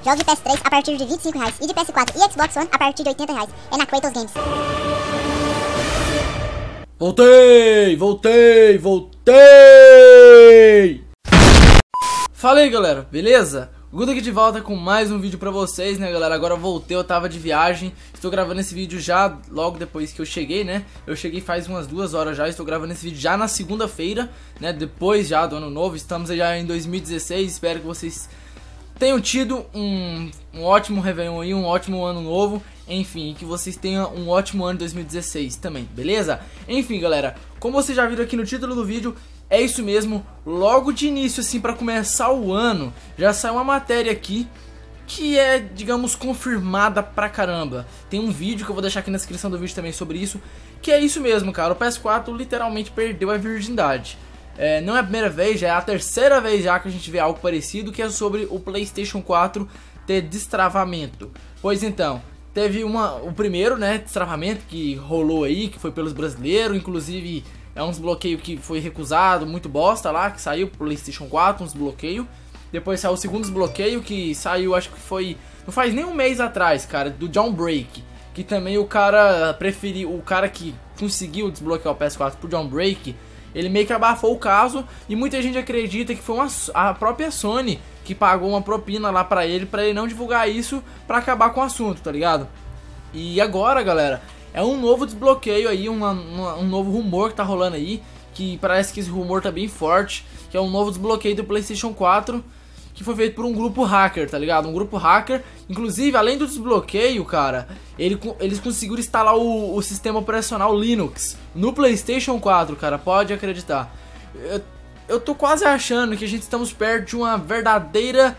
Jogos de PS3 a partir de R$25 e de PS4 e Xbox One a partir de R$80. É na Kratos Games. Voltei! Fala aí, galera, beleza? Guto aqui de volta com mais um vídeo pra vocês, né, galera? Agora eu voltei, eu tava de viagem. Estou gravando esse vídeo já logo depois que eu cheguei, né? Eu cheguei faz umas 2 horas já. Estou gravando esse vídeo já na segunda-feira, né? Depois já do ano novo. Estamos já em 2016. Espero que vocês tenham tido um ótimo Réveillon aí, um ótimo ano novo. Enfim, que vocês tenham um ótimo ano de 2016 também, beleza? Enfim, galera, como vocês já viram aqui no título do vídeo, é isso mesmo. Logo de início, assim, pra começar o ano, já saiu uma matéria aqui que é, digamos, confirmada pra caramba. Tem um vídeo que eu vou deixar aqui na descrição do vídeo também sobre isso, que é isso mesmo, cara. O PS4 literalmente perdeu a virgindade. Não é a primeira vez, já é a terceira vez já que a gente vê algo parecido, que é sobre o PlayStation 4 ter destravamento. Pois então, teve o primeiro, né, destravamento que rolou aí, que foi pelos brasileiros, inclusive é um desbloqueio que foi recusado, muito bosta lá, que saiu pro PlayStation 4, um desbloqueio. Depois saiu o segundo desbloqueio, que saiu, acho que foi, não faz nem um mês atrás, cara, do Jailbreak, que também o cara preferiu, o cara que conseguiu desbloquear o PS4 pro Jailbreak, ele meio que abafou o caso, e muita gente acredita que foi a própria Sony que pagou uma propina lá pra ele não divulgar isso, pra acabar com o assunto, tá ligado? E agora, galera, é um novo desbloqueio aí, um novo rumor que tá rolando aí, que parece que esse rumor tá bem forte, que é um novo desbloqueio do PlayStation 4, que foi feito por um grupo hacker, tá ligado? Um grupo hacker, inclusive, além do desbloqueio, cara, eles conseguiram instalar o sistema operacional Linux no PlayStation 4, cara, pode acreditar. Eu tô quase achando que a gente estamos perto de um verdadeiro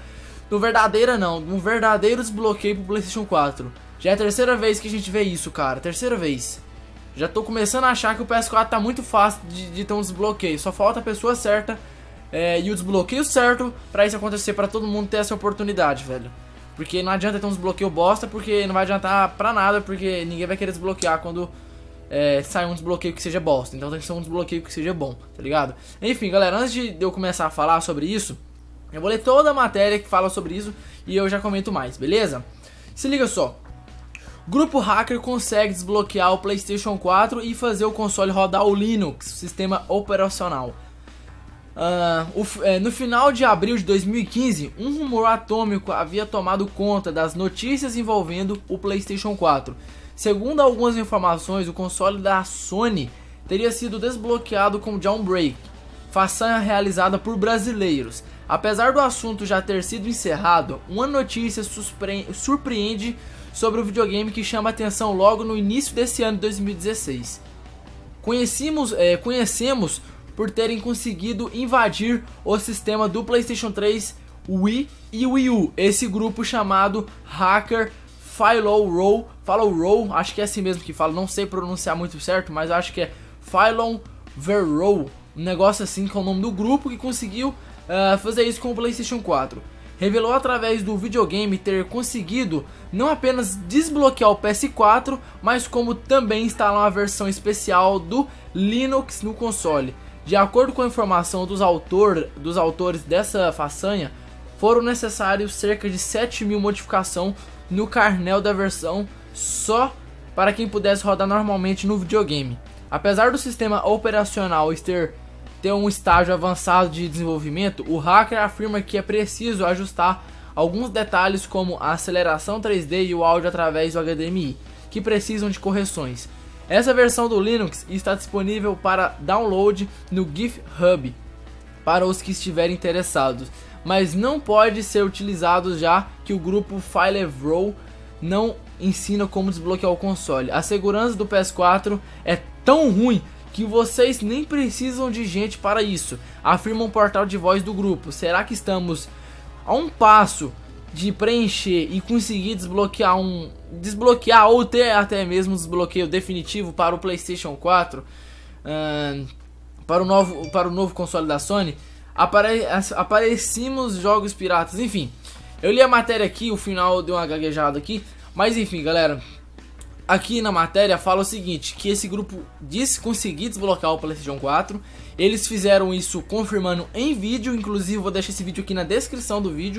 desbloqueio pro PlayStation 4. Já é a terceira vez que a gente vê isso, cara, terceira vez. Já tô começando a achar que o PS4 tá muito fácil de ter um desbloqueio, só falta a pessoa certa e o desbloqueio certo pra isso acontecer, pra todo mundo ter essa oportunidade, velho. Porque não adianta ter um desbloqueio bosta, porque não vai adiantar pra nada, porque ninguém vai querer desbloquear quando sair um desbloqueio que seja bosta. Então tem que ser um desbloqueio que seja bom, tá ligado? Enfim, galera, antes de eu começar a falar sobre isso, eu vou ler toda a matéria que fala sobre isso e eu já comento mais, beleza? Se liga só. Grupo hacker consegue desbloquear o PlayStation 4 e fazer o console rodar o Linux, o sistema operacional. No final de abril de 2015, um rumor atômico havia tomado conta das notícias envolvendo o PlayStation 4. Segundo algumas informações, o console da Sony teria sido desbloqueado com Jailbreak, façanha realizada por brasileiros. Apesar do assunto já ter sido encerrado, uma notícia surpreende sobre o videogame que chama atenção logo no início desse ano de 2016. Conhecemos por terem conseguido invadir o sistema do PlayStation 3, Wii e Wii U. Esse grupo chamado Hacker Philo Row, acho que é assim mesmo que fala, não sei pronunciar muito certo, mas acho que é Philo Row, um negócio assim que é o nome do grupo que conseguiu fazer isso com o PlayStation 4. Revelou através do videogame ter conseguido não apenas desbloquear o PS4, mas como também instalar uma versão especial do Linux no console. De acordo com a informação dos autores dessa façanha, foram necessários cerca de 7.000 modificações no kernel da versão só para quem pudesse rodar normalmente no videogame. Apesar do sistema operacional ter um estágio avançado de desenvolvimento, o hacker afirma que é preciso ajustar alguns detalhes como a aceleração 3D e o áudio através do HDMI, que precisam de correções. Essa versão do Linux está disponível para download no GitHub para os que estiverem interessados, mas não pode ser utilizado já que o grupo Philo não ensina como desbloquear o console. A segurança do PS4 é tão ruim que vocês nem precisam de gente para isso, afirma um portal de voz do grupo. Será que estamos a um passo de preencher e conseguir desbloquear ou ter até mesmo um desbloqueio definitivo para o PlayStation 4, para o novo console da Sony? Aparecimos jogos piratas, enfim. Eu li a matéria aqui, o final deu uma gaguejada aqui, mas enfim, galera. Aqui na matéria fala o seguinte, que esse grupo disse conseguir desbloquear o PlayStation 4. Eles fizeram isso confirmando em vídeo, inclusive vou deixar esse vídeo aqui na descrição do vídeo.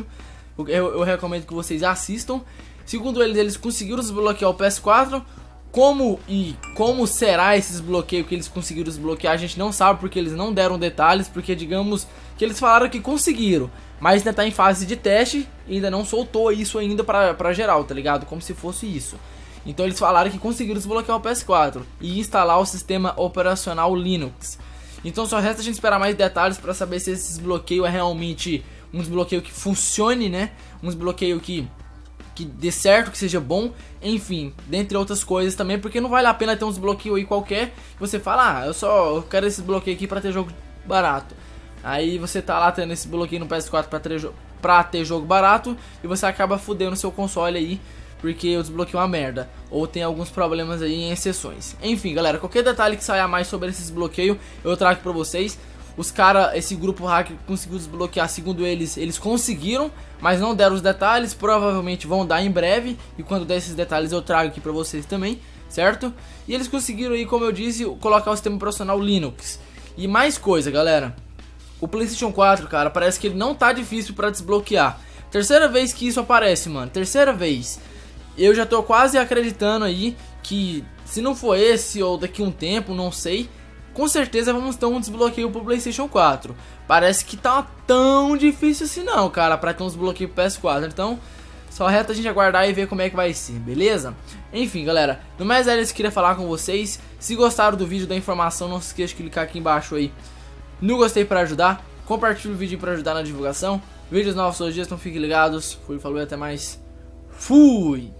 eu recomendo que vocês assistam. Segundo eles conseguiram desbloquear o PS4. Como será esse desbloqueio que eles conseguiram desbloquear, a gente não sabe, porque eles não deram detalhes, porque digamos que eles falaram que conseguiram, mas ainda tá em fase de teste e ainda não soltou isso ainda pra geral, tá ligado? Como se fosse isso. Então eles falaram que conseguiram desbloquear o PS4 e instalar o sistema operacional Linux. Então só resta a gente esperar mais detalhes pra saber se esse desbloqueio é realmente um desbloqueio que funcione, né? Um desbloqueio que dê certo, que seja bom, enfim, dentre outras coisas também, porque não vale a pena ter um desbloqueio aí qualquer, que você fala, eu quero esse desbloqueio aqui pra ter jogo barato. Aí você tá lá tendo esse bloqueio no PS4 pra ter jogo barato, e você acaba fudendo seu console aí, porque o desbloqueio é uma merda, ou tem alguns problemas aí em exceções. Enfim, galera, qualquer detalhe que saia mais sobre esse desbloqueio, eu trago pra vocês. Os caras, esse grupo hacker conseguiu desbloquear, segundo eles conseguiram, mas não deram os detalhes, provavelmente vão dar em breve, e quando der esses detalhes eu trago aqui pra vocês também, certo? E eles conseguiram aí, como eu disse, colocar o sistema operacional Linux. E mais coisa, galera, o PlayStation 4, cara, parece que ele não tá difícil pra desbloquear. Terceira vez que isso aparece, mano, terceira vez. Eu já tô quase acreditando aí que, se não for esse ou daqui a um tempo, não sei, com certeza vamos ter um desbloqueio pro PlayStation 4. Parece que tá tão difícil assim não, cara, pra ter um desbloqueio pro PS4. Então, só resta a gente aguardar e ver como é que vai ser, beleza? Enfim, galera, no mais é isso que eu queria falar com vocês. Se gostaram do vídeo, da informação, não se esqueça de clicar aqui embaixo aí no gostei pra ajudar. Compartilhe o vídeo pra ajudar na divulgação. Vídeos novos todos os dias, então fiquem ligados. Fui, falou e até mais. Fui!